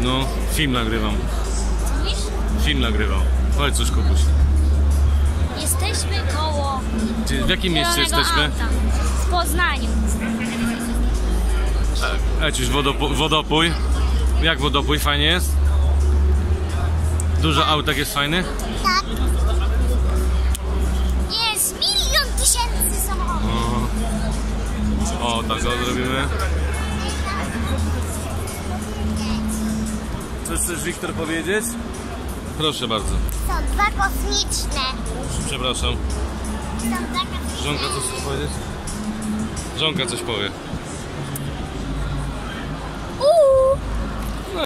No, film nagrywam. Co mówisz? Film nagrywam. Powiedz coś, Kubuś. Jesteśmy koło... W jakim mieście jesteśmy? Auta. W Poznaniu. Jakiś wodopój. Jak wodopój? Fajnie jest? Dużo autek jest fajnych? Tak. Jest 1 000 000 samochodów. O, tak o zrobimy. Coś chcesz, Wiktor, powiedzieć? Proszę bardzo. Są dwa kosmiczne. Przepraszam. Są taka... Żonka coś chce powiedzieć? Żonka coś powie.